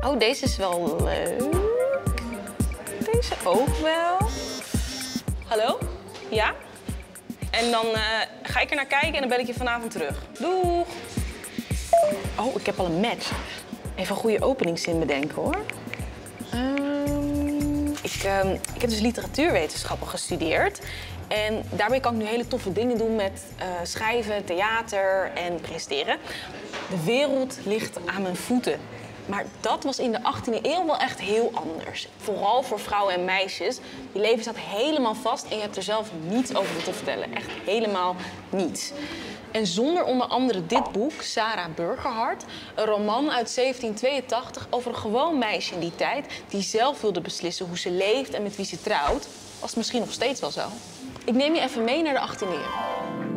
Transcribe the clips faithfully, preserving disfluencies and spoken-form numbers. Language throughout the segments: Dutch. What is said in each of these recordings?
Oh, deze is wel leuk. Deze ook wel. Hallo? Ja? En dan uh, ga ik er naar kijken en dan bel ik je vanavond terug. Doeg! Oh, ik heb al een match. Even een goede openingszin bedenken, hoor. Um, ik, uh, ik heb dus literatuurwetenschappen gestudeerd. En daarbij kan ik nu hele toffe dingen doen met uh, schrijven, theater en presenteren. De wereld ligt aan mijn voeten. Maar dat was in de achttiende eeuw wel echt heel anders. Vooral voor vrouwen en meisjes. Je leven staat helemaal vast en je hebt er zelf niets over te vertellen. Echt helemaal niets. En zonder onder andere dit boek, Sarah Burgerhart, een roman uit zeventien tweeëntachtig over een gewoon meisje in die tijd die zelf wilde beslissen hoe ze leeft en met wie ze trouwt, was het misschien nog steeds wel zo. Ik neem je even mee naar de achttiende eeuw.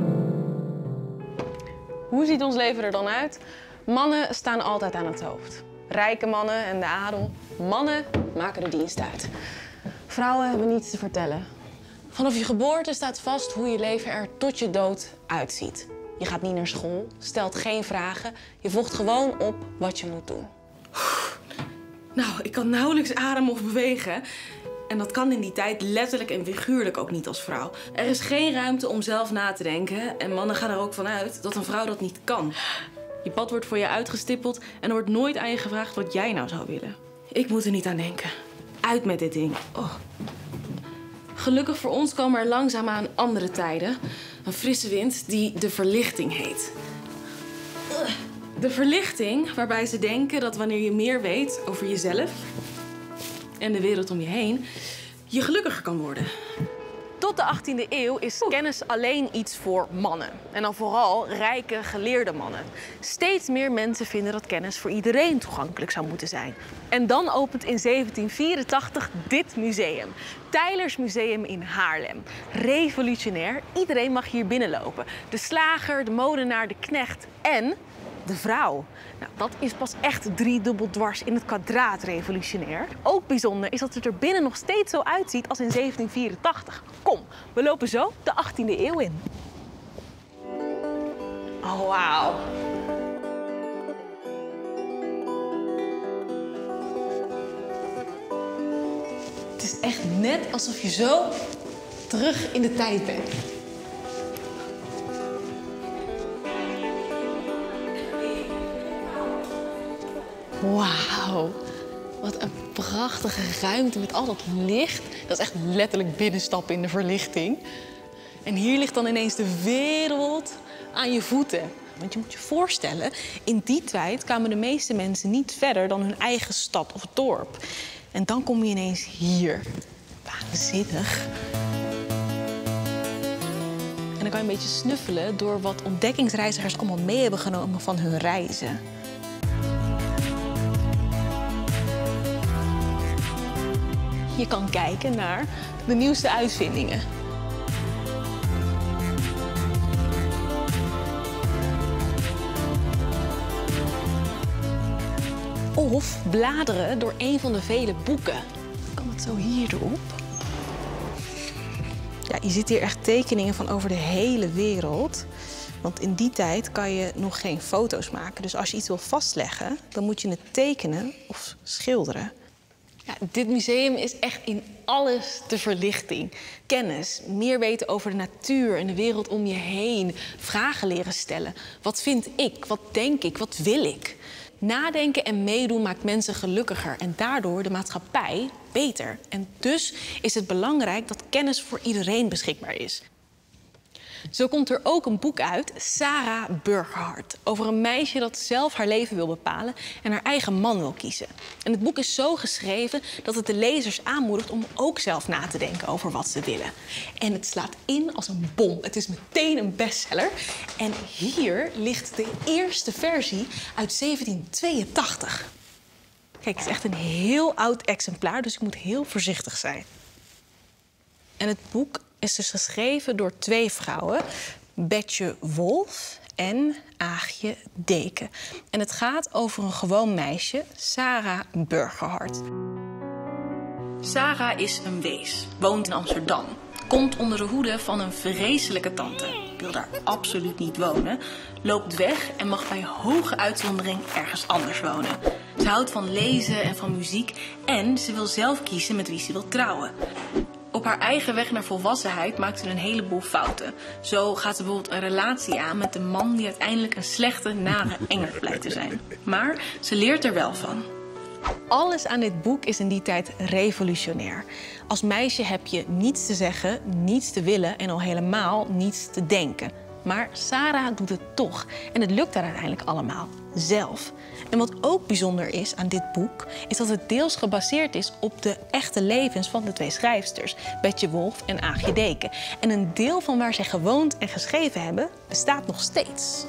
Hoe ziet ons leven er dan uit? Mannen staan altijd aan het hoofd. Rijke mannen en de adel. Mannen maken de dienst uit. Vrouwen hebben niets te vertellen. Vanaf je geboorte staat vast hoe je leven er tot je dood uitziet. Je gaat niet naar school, stelt geen vragen. Je volgt gewoon op wat je moet doen. Nou, ik kan nauwelijks ademen of bewegen. En dat kan in die tijd letterlijk en figuurlijk ook niet als vrouw. Er is geen ruimte om zelf na te denken. En mannen gaan er ook vanuit dat een vrouw dat niet kan. Je pad wordt voor je uitgestippeld en er wordt nooit aan je gevraagd wat jij nou zou willen. Ik moet er niet aan denken. Uit met dit ding. Oh. Gelukkig voor ons komen er langzaamaan andere tijden. Een frisse wind die de verlichting heet. De verlichting waarbij ze denken dat wanneer je meer weet over jezelf en de wereld om je heen, je gelukkiger kan worden. Tot de achttiende eeuw is kennis alleen iets voor mannen. En dan vooral rijke, geleerde mannen. Steeds meer mensen vinden dat kennis voor iedereen toegankelijk zou moeten zijn. En dan opent in zeventien vierentachtig dit museum. Teylers Museum in Haarlem. Revolutionair, iedereen mag hier binnenlopen. De slager, de molenaar, de knecht en de vrouw. Nou, dat is pas echt driedubbel dwars in het kwadraat revolutionair. Ook bijzonder is dat het er binnen nog steeds zo uitziet als in zeventien vierentachtig. Kom, we lopen zo de achttiende eeuw in. Oh, wauw. Het is echt net alsof je zo terug in de tijd bent. Wauw, wat een prachtige ruimte met al dat licht. Dat is echt letterlijk binnenstappen in de verlichting. En hier ligt dan ineens de wereld aan je voeten. Want je moet je voorstellen, in die tijd kwamen de meeste mensen niet verder dan hun eigen stad of dorp. En dan kom je ineens hier. Waanzinnig. En dan kan je een beetje snuffelen door wat ontdekkingsreizigers allemaal mee hebben genomen van hun reizen. Je kan kijken naar de nieuwste uitvindingen. Of bladeren door een van de vele boeken. Dan kan het zo hierop. Ja, je ziet hier echt tekeningen van over de hele wereld. Want in die tijd kan je nog geen foto's maken. Dus als je iets wil vastleggen, dan moet je het tekenen of schilderen. Ja, dit museum is echt in alles de verlichting. Kennis, meer weten over de natuur en de wereld om je heen. Vragen leren stellen. Wat vind ik? Wat denk ik? Wat wil ik? Nadenken en meedoen maakt mensen gelukkiger en daardoor de maatschappij beter. En dus is het belangrijk dat kennis voor iedereen beschikbaar is. Zo komt er ook een boek uit, Sarah Burgerhart, over een meisje dat zelf haar leven wil bepalen en haar eigen man wil kiezen. En het boek is zo geschreven dat het de lezers aanmoedigt om ook zelf na te denken over wat ze willen. En het slaat in als een bom. Het is meteen een bestseller. En hier ligt de eerste versie uit zeventien tweeëntachtig. Kijk, het is echt een heel oud exemplaar, dus ik moet heel voorzichtig zijn. En het boek is dus geschreven door twee vrouwen, Betje Wolf en Aagje Deken. En het gaat over een gewoon meisje, Sarah Burgerhart. Sarah is een wees, woont in Amsterdam. Komt onder de hoede van een vreselijke tante. Wil daar absoluut niet wonen. Loopt weg en mag bij hoge uitzondering ergens anders wonen. Ze houdt van lezen en van muziek en ze wil zelf kiezen met wie ze wil trouwen. Op haar eigen weg naar volwassenheid maakt ze een heleboel fouten. Zo gaat ze bijvoorbeeld een relatie aan met een man die uiteindelijk een slechte, nare enger blijkt te zijn. Maar ze leert er wel van. Alles aan dit boek is in die tijd revolutionair. Als meisje heb je niets te zeggen, niets te willen en al helemaal niets te denken. Maar Sarah doet het toch. En het lukt haar uiteindelijk allemaal, zelf. En wat ook bijzonder is aan dit boek, is dat het deels gebaseerd is op de echte levens van de twee schrijfsters, Betje Wolf en Aagje Deken. En een deel van waar zij gewoond en geschreven hebben, bestaat nog steeds.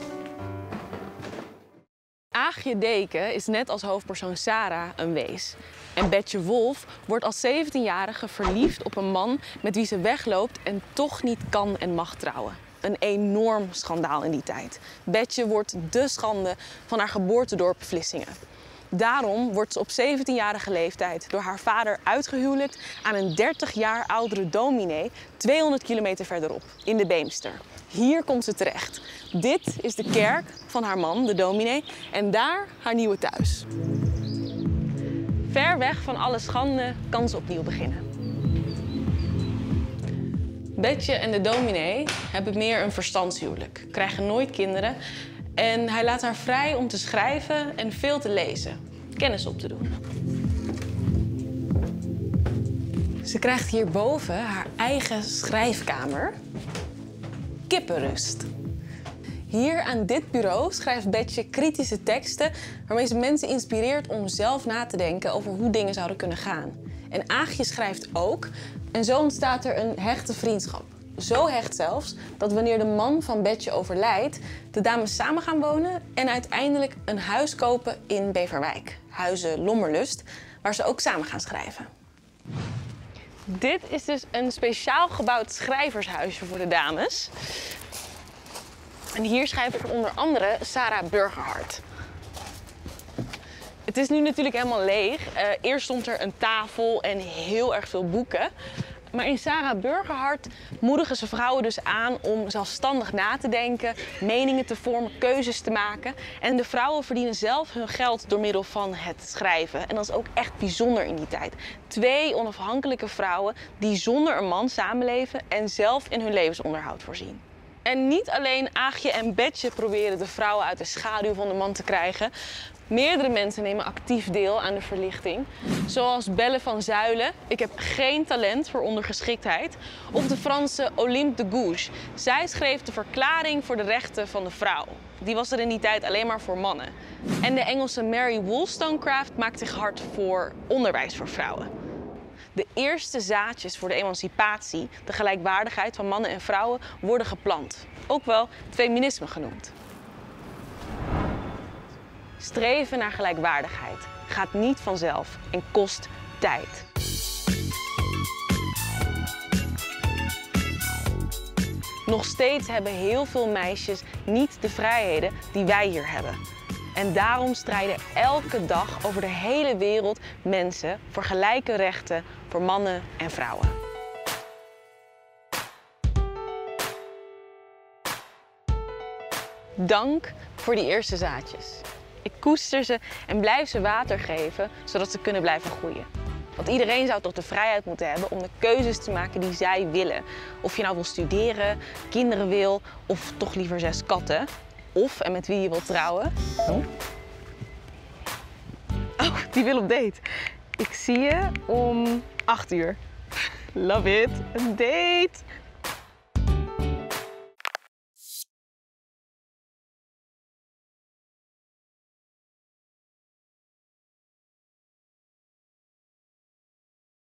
Aagje Deken is net als hoofdpersoon Sarah een wees. En Betje Wolf wordt als zeventienjarige verliefd op een man met wie ze wegloopt en toch niet kan en mag trouwen. Een enorm schandaal in die tijd. Betje wordt dé schande van haar geboortedorp Vlissingen. Daarom wordt ze op zeventienjarige leeftijd door haar vader uitgehuwelijkt aan een dertig jaar oudere dominee tweehonderd kilometer verderop, in de Beemster. Hier komt ze terecht. Dit is de kerk van haar man, de dominee, en daar haar nieuwe thuis. Ver weg van alle schande kan ze opnieuw beginnen. Betje en de dominee hebben meer een verstandshuwelijk, krijgen nooit kinderen en hij laat haar vrij om te schrijven en veel te lezen, kennis op te doen. Ze krijgt hierboven haar eigen schrijfkamer, kippenrust. Hier aan dit bureau schrijft Betje kritische teksten waarmee ze mensen inspireert om zelf na te denken over hoe dingen zouden kunnen gaan. En Aagje schrijft ook en zo ontstaat er een hechte vriendschap. Zo hecht zelfs dat wanneer de man van Betje overlijdt, de dames samen gaan wonen en uiteindelijk een huis kopen in Beverwijk, Huize Lommerlust, waar ze ook samen gaan schrijven. Dit is dus een speciaal gebouwd schrijvershuisje voor de dames. En hier schrijft er onder andere Sarah Burgerhardt. Het is nu natuurlijk helemaal leeg. Uh, eerst stond er een tafel en heel erg veel boeken. Maar in Sarah Burgerhardt moedigen ze vrouwen dus aan om zelfstandig na te denken, meningen te vormen, keuzes te maken. En de vrouwen verdienen zelf hun geld door middel van het schrijven. En dat is ook echt bijzonder in die tijd. Twee onafhankelijke vrouwen die zonder een man samenleven en zelf in hun levensonderhoud voorzien. En niet alleen Aagje en Betje proberen de vrouwen uit de schaduw van de man te krijgen. Meerdere mensen nemen actief deel aan de verlichting. Zoals Belle van Zuilen, ik heb geen talent voor ondergeschiktheid. Of de Franse Olympe de Gouges. Zij schreef de verklaring voor de rechten van de vrouw. Die was er in die tijd alleen maar voor mannen. En de Engelse Mary Wollstonecraft maakt zich hard voor onderwijs voor vrouwen. De eerste zaadjes voor de emancipatie, de gelijkwaardigheid van mannen en vrouwen, worden geplant. Ook wel het feminisme genoemd. Streven naar gelijkwaardigheid gaat niet vanzelf en kost tijd. Nog steeds hebben heel veel meisjes niet de vrijheden die wij hier hebben. En daarom strijden elke dag over de hele wereld mensen voor gelijke rechten voor mannen en vrouwen. Dank voor die eerste zaadjes. Ik koester ze en blijf ze water geven, zodat ze kunnen blijven groeien. Want iedereen zou toch de vrijheid moeten hebben om de keuzes te maken die zij willen. Of je nou wil studeren, kinderen wil of toch liever zes katten. Of en met wie je wilt trouwen. Oh, oh die wil op date. Ik zie je om acht uur. Love it. Een date.